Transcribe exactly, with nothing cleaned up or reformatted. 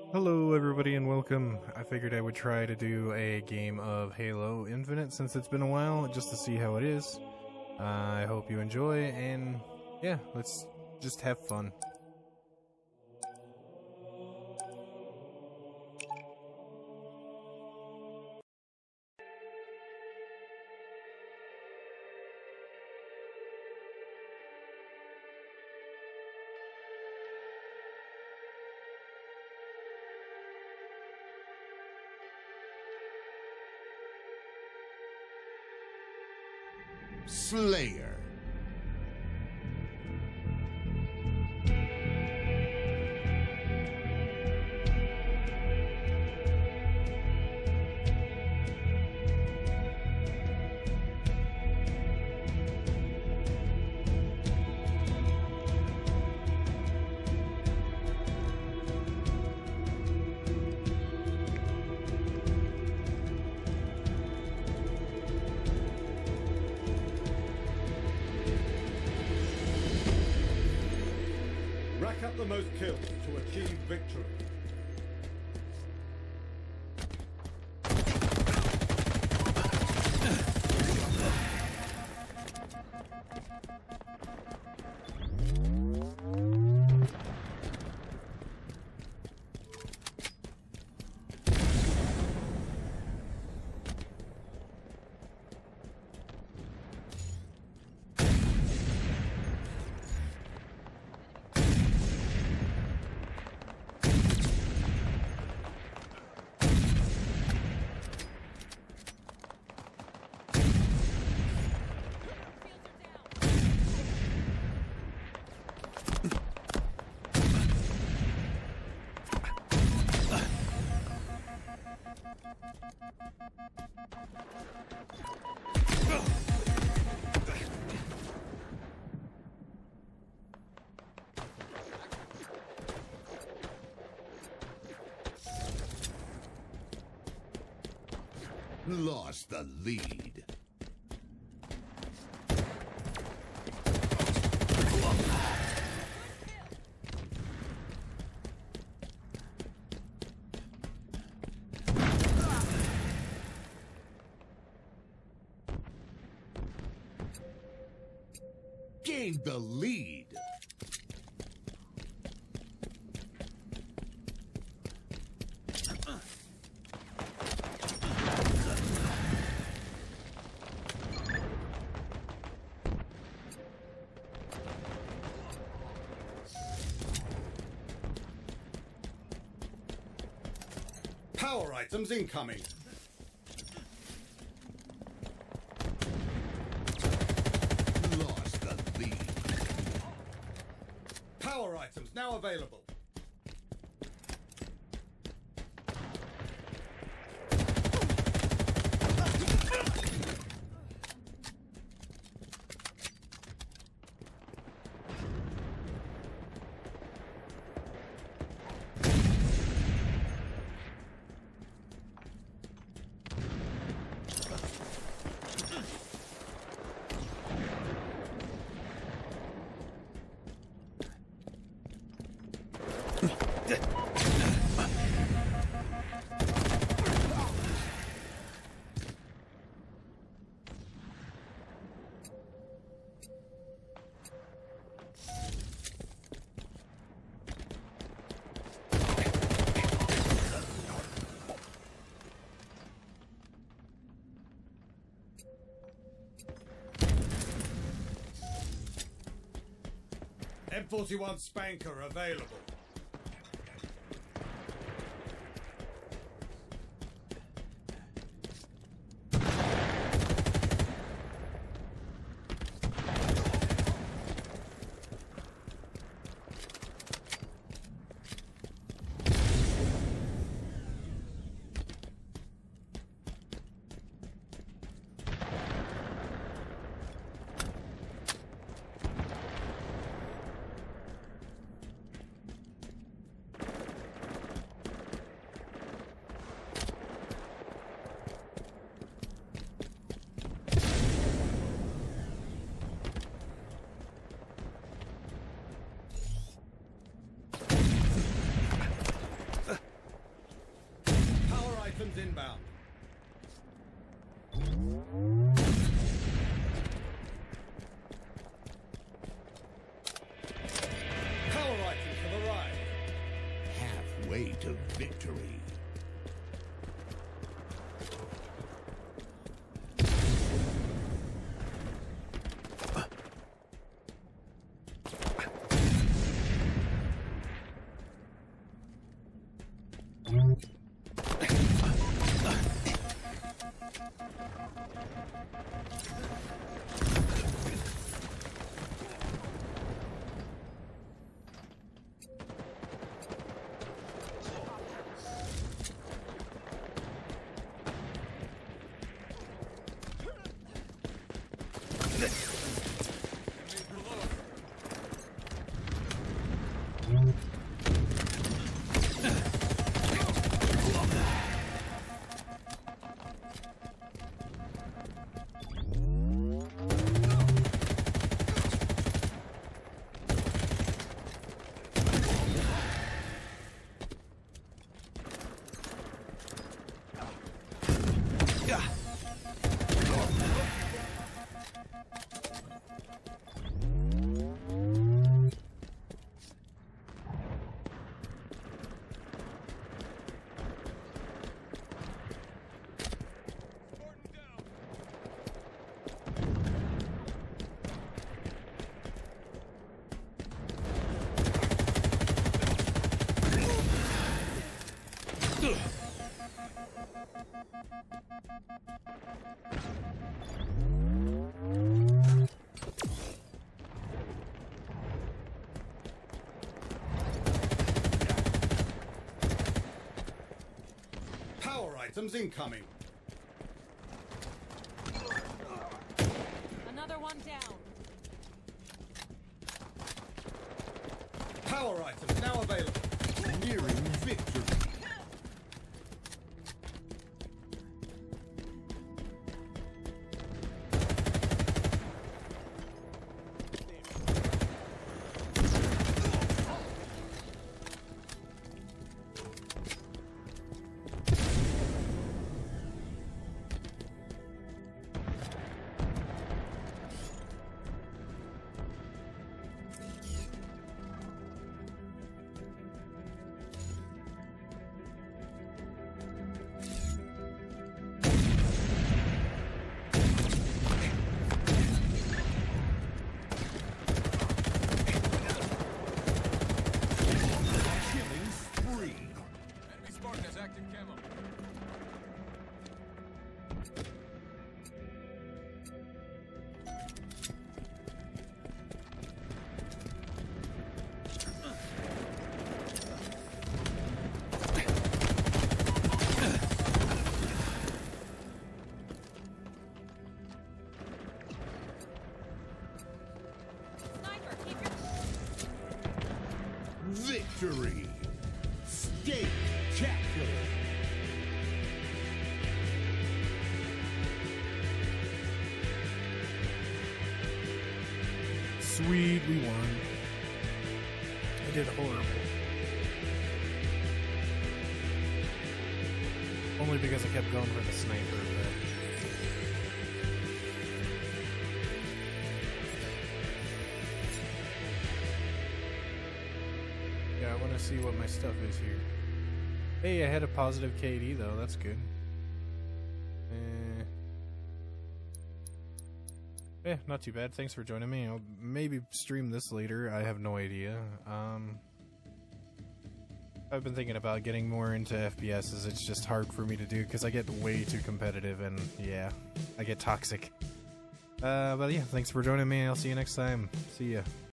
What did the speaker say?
Hello everybody and welcome. I figured I would try to do a game of Halo Infinite since it's been a while, just to see how it is. Uh, I hope you enjoy, and yeah, let's just have fun. Slayer. Rack up the most kills to achieve victory. Lost the lead. Gained the lead. Power items incoming. Lost the lead. Power items now available. M forty-one Spanker available. items inbound. Power items have arrived. Halfway to victory. Power items incoming. Another one down. Power items now available. Nearing victory. Victory! State capture! Sweet, we won. I did horrible. Only because I kept going for the sniper, but... yeah, I want to see what my stuff is here. Hey, I had a positive K D though, that's good. Eh. Yeah, not too bad. Thanks for joining me. I'll maybe stream this later. I have no idea. Um, I've been thinking about getting more into F P Ss. It's just hard for me to do because I get way too competitive and yeah, I get toxic. Uh, but yeah, thanks for joining me. I'll see you next time. See ya.